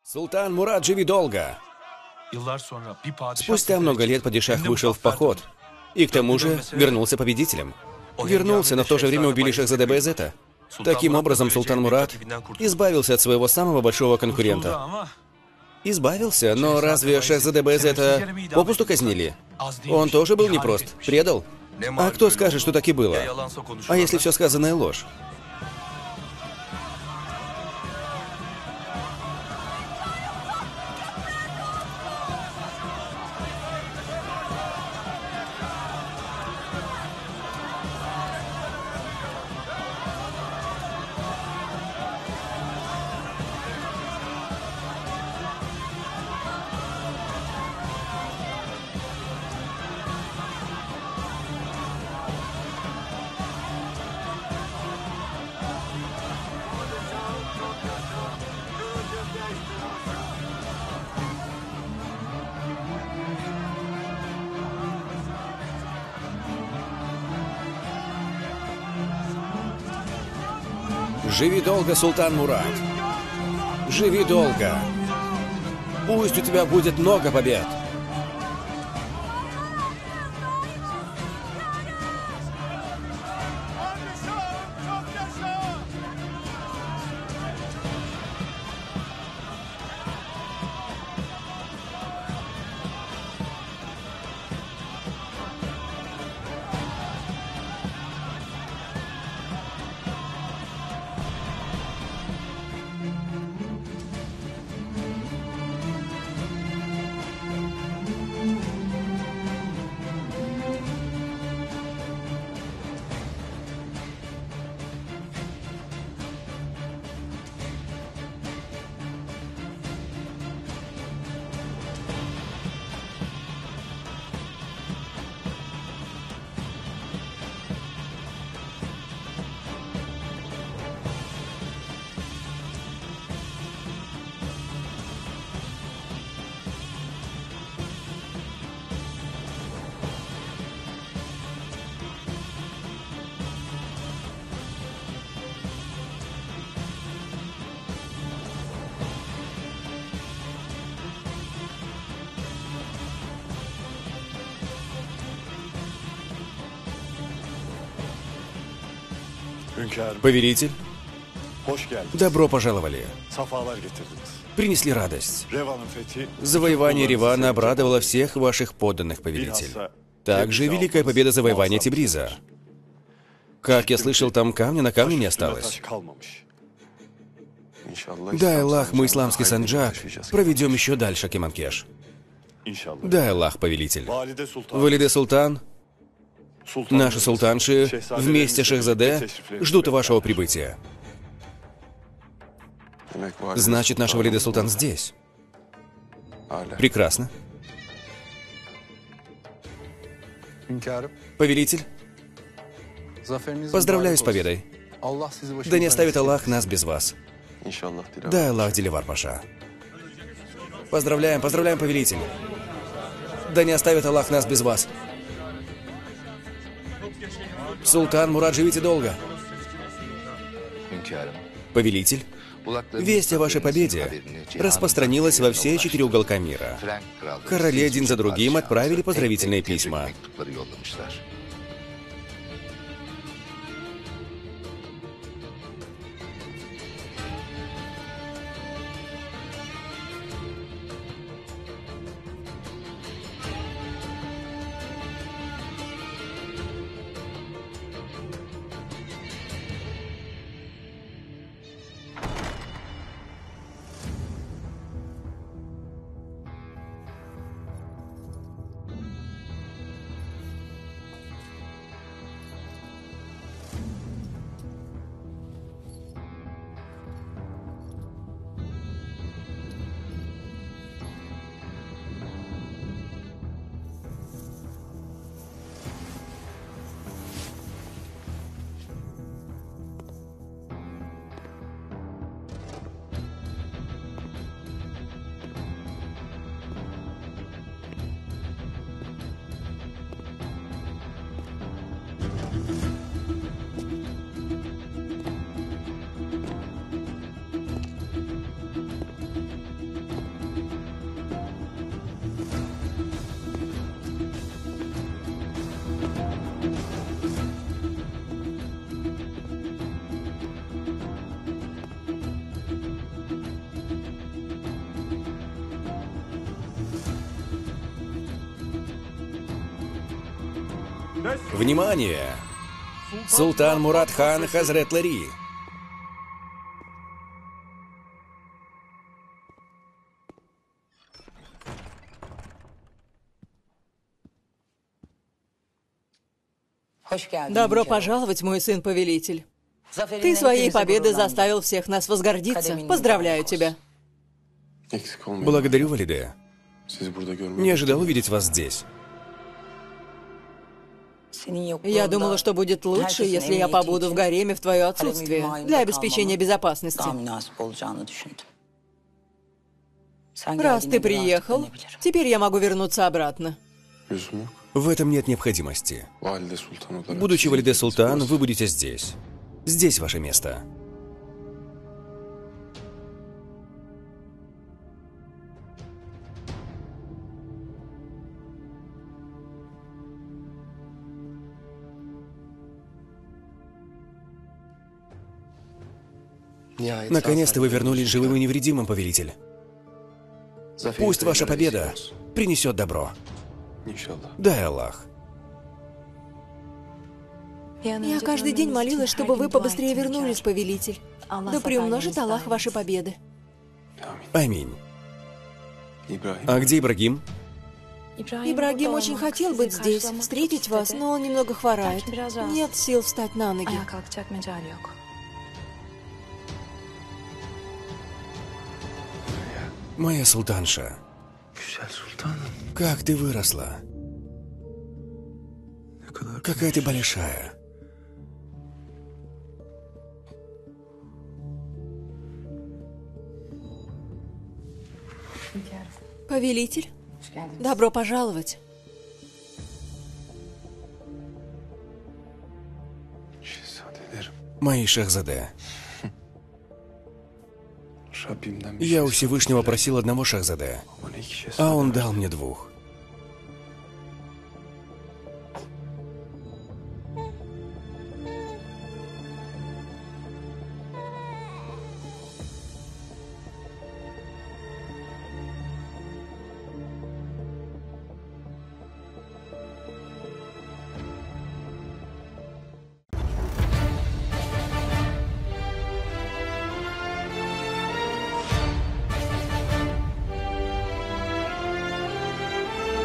Султан Мурад, живи долго! Спустя много лет падишах вышел в поход. И к тому же вернулся победителем. Вернулся, но в то же время убили Шахзаде Баязета. Таким образом, Султан Мурад избавился от своего самого большого конкурента. Избавился, но разве Шахзаде Баязета попусту казнили? Он тоже был непрост, предал. А кто скажет, что так и было? А если все сказанное ложь? Живи долго, Султан Мурад. Живи долго. Пусть у тебя будет много побед. Повелитель, добро пожаловали. Принесли радость. Завоевание Ревана обрадовало всех ваших подданных, повелитель. Также великая победа завоевания Тебриза. Как я слышал, там камня на камне не осталось. Дай Аллах, мы исламский санджак проведем еще дальше, Кеманкеш. Дай Аллах, повелитель. Валиде Султан, наши султанши вместе с Шахзаде ждут вашего прибытия. Значит, наш Валиде Султан здесь. Прекрасно. Повелитель, поздравляю с победой. Да не оставит Аллах нас без вас. Дай Аллах, Деливар Паша. Поздравляем, поздравляем, повелитель. Да не оставит Аллах нас без вас. Султан Мурад, живите долго. Повелитель, весть о вашей победе распространилась во все 4 уголка мира. Короли один за другим отправили поздравительные письма. Внимание! Султан Мурат хан Хазрет Лари. Добро пожаловать, мой сын-повелитель. Ты своей победой заставил всех нас возгордиться. Поздравляю тебя. Благодарю, Валиде. Не ожидал увидеть вас здесь. Я думала, что будет лучше, если я побуду в гареме в твое отсутствие, для обеспечения безопасности. Раз ты приехал, теперь я могу вернуться обратно. В этом нет необходимости. Будучи Валиде Султан, вы будете здесь. Здесь ваше место. Наконец-то вы вернулись живым и невредимым, повелитель. Пусть ваша победа принесет добро. Дай Аллах. Я каждый день молилась, чтобы вы побыстрее вернулись, повелитель. Да приумножит Аллах ваши победы. Аминь. А где Ибрагим? Ибрагим очень хотел быть здесь, встретить вас, но он немного хворает. Нет сил встать на ноги. Моя султанша. Как ты выросла. Какая ты большая. Повелитель, добро пожаловать. Мои шахзаде. Я у Всевышнего просил одного шахзаде, а он дал мне двух.